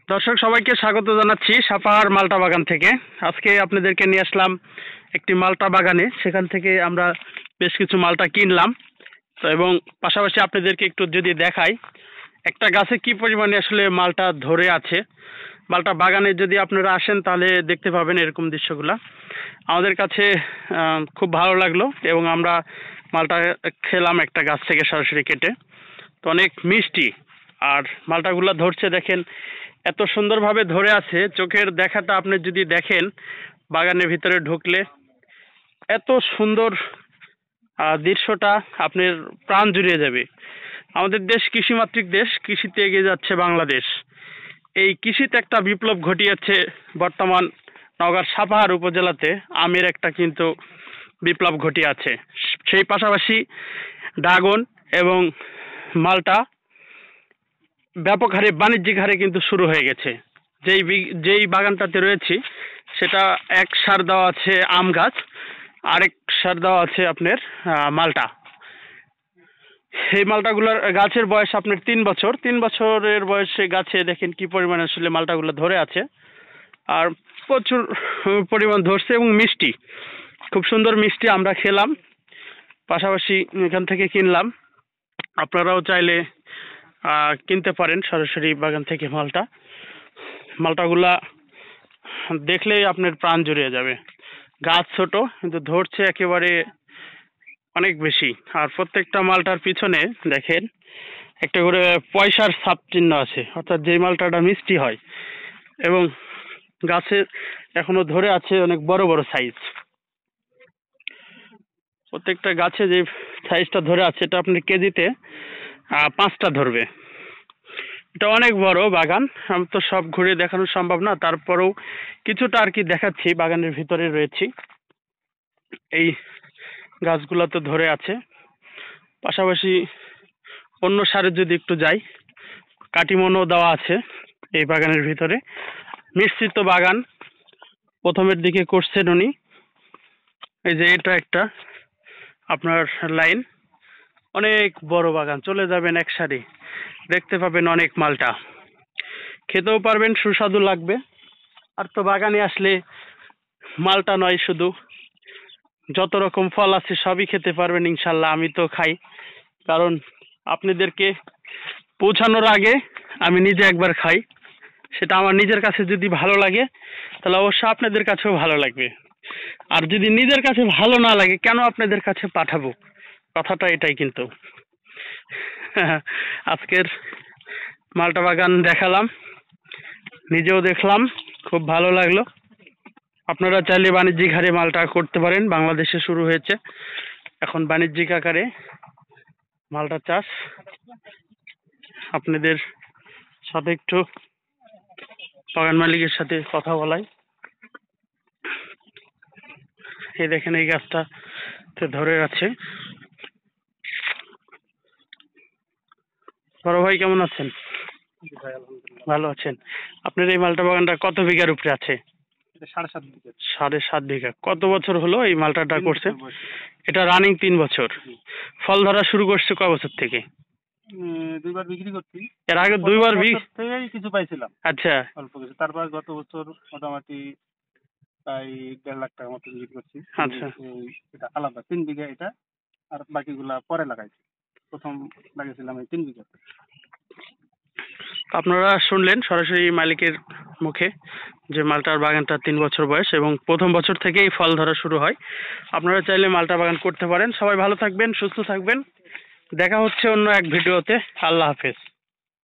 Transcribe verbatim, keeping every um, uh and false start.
দর্শক সবাইকে স্বাগত জানাচ্ছি সাপাহার মালটা বাগান থেকে। আজকে আপনাদেরকে নিয়ে আসলাম একটি মালটা বাগানে। সেখান থেকে আমরা বেশ কিছু মালটা কিনলাম তো, এবং পাশাপাশি আপনাদেরকে একটু যদি দেখাই একটা গাছে কি পরিমাণে আসলে মালটা ধরে আছে। মালটা বাগানে যদি আপনারা আসেন তাহলে দেখতে পাবেন এরকম দৃশ্যগুলা। আমাদের কাছে খুব ভালো লাগলো এবং আমরা মালটা খেলাম একটা গাছ থেকে সরাসরি কেটে। তো অনেক মিষ্টি, আর মালটাগুলো ধরছে দেখেন এত সুন্দরভাবে ধরে আছে। চোখের দেখাটা আপনি যদি দেখেন বাগানের ভিতরে ঢুকলে এত সুন্দর দৃশ্যটা আপনার প্রাণ জুড়িয়ে যাবে। আমাদের দেশ কৃষিমাতৃক দেশ, কৃষিতে এগিয়ে যাচ্ছে বাংলাদেশ। এই কৃষিতে একটা বিপ্লব ঘটিয়েছে বর্তমান নওগাঁর সাপাহার উপজেলাতে আমের একটা কিন্তু বিপ্লব ঘটিয়ে আছে। সেই পাশাপাশি ড্রাগন এবং মালটা ব্যাপক হারে বাণিজ্যিক হারে কিন্তু শুরু হয়ে গেছে। যেই যেই বাগানটাতে রয়েছি সেটা এক সার দেওয়া আছে আম গাছ, আরেক সার দেওয়া আছে আপনার মালটা। এই মালটাগুলোর গাছের বয়স আপনার তিন বছর তিন বছরের বয়সে গাছে দেখেন কি পরিমাণে আসলে মালটাগুলো ধরে আছে, আর প্রচুর পরিমাণ ধরছে এবং মিষ্টি, খুব সুন্দর মিষ্টি। আমরা খেলাম, পাশাপাশি এখান থেকে কিনলাম। আপনারাও চাইলে কিনতে পারেন সরাসরি বাগান থেকে মালটা। মালটাগুলা দেখলেই আপনার প্রাণ জুড়িয়ে যাবে। গাছ ছোট কিন্তু ধরছে একেবারে অনেক বেশি, আর প্রত্যেকটা মালটার পিছনে দেখেন একটা করে পয়সার ছাপ চিহ্ন আছে, অর্থাৎ যে মালটাটা মিষ্টি হয় এবং গাছে এখনো ধরে আছে অনেক বড় বড় সাইজ। প্রত্যেকটা গাছে যে সাইজটা ধরে আছে এটা আপনার কেজিতে পাঁচটা ধরবে। এটা অনেক বড় বাগান, আমি তো সব ঘুরে দেখানো সম্ভব না, তারপরেও কিছুটা আর কি দেখাচ্ছি। বাগানের ভিতরে রয়েছি, এই গাছগুলো তো ধরে আছে। পাশাপাশি অন্য সারে যদি একটু যাই, কাটিমনও দেওয়া আছে এই বাগানের ভিতরে। মিশ্রিত বাগান প্রথমের দিকে করছেন উনি। এই যে এটা একটা আপনার লাইন, অনেক বড় বাগান, চলে যাবেন এক সারি, দেখতে পাবেন অনেক মালটা, খেতেও পারবেন, সুস্বাদু লাগবে। আর তো বাগানে আসলে মালটা নয়, শুধু যত রকম ফল আছে সবই খেতে পারবেন ইনশাল্লাহ। আমি তো খাই, কারণ আপনাদেরকে পৌঁছানোর আগে আমি নিজে একবার খাই। সেটা আমার নিজের কাছে যদি ভালো লাগে তাহলে অবশ্যই আপনাদের কাছেও ভালো লাগবে। আর যদি নিজের কাছে ভালো না লাগে কেন আপনাদের কাছে পাঠাবো, কথাটা এটাই। কিন্তু আজকের মালটা বাগান দেখালাম, নিজেও দেখলাম, খুব ভালো লাগলো। আপনারা চাইলে বাণিজ্যিক হারে মালটা করতে পারেন। বাংলাদেশে শুরু হয়েছে এখন বাণিজ্যিক আকারে মালটা চাষ। আপনাদের সাথে একটু বাগান মালিকের সাথে কথা বলাই। এই দেখেন এই গাছটা ধরে আছে। বড় ভাই কেমন আছেন? ভালো আছেন। আপনার এই মালটা বাগানটা কত বিঘার উপরে আছে? সাড়ে সাত বিঘা। সাড়ে সাত বিঘা। কত বছর হলো এই মালটাটা করছে? এটা রানিং তিন বছর। ফল ধরা শুরু করছে কয় বছর থেকে? দুইবার বিক্রি করছি। এর আগে দুইবার থেকেই কিছু পাইছিলাম। আচ্ছা, অল্প কিছু। তারপর গত বছর মোটামুটি প্রায় দেড় লাখ টাকার মতো বিক্রি করছি। আচ্ছা, এটা আলাদা তিন বিঘা এটা, আর বাকিগুলা পরে লাগাইছি। প্রথম লাগিয়েছিলাম এই তিন বিঘা। আপনারা শুনলেন সরাসরি মালিকের মুখে যে মালটার বাগানটা তিন বছর বয়স এবং প্রথম বছর থেকেই ফল ধরা শুরু হয়। আপনারা চাইলে মালটা বাগান করতে পারেন। সবাই ভালো থাকবেন, সুস্থ থাকবেন। দেখা হচ্ছে অন্য এক ভিডিওতে। আল্লাহ হাফেজ।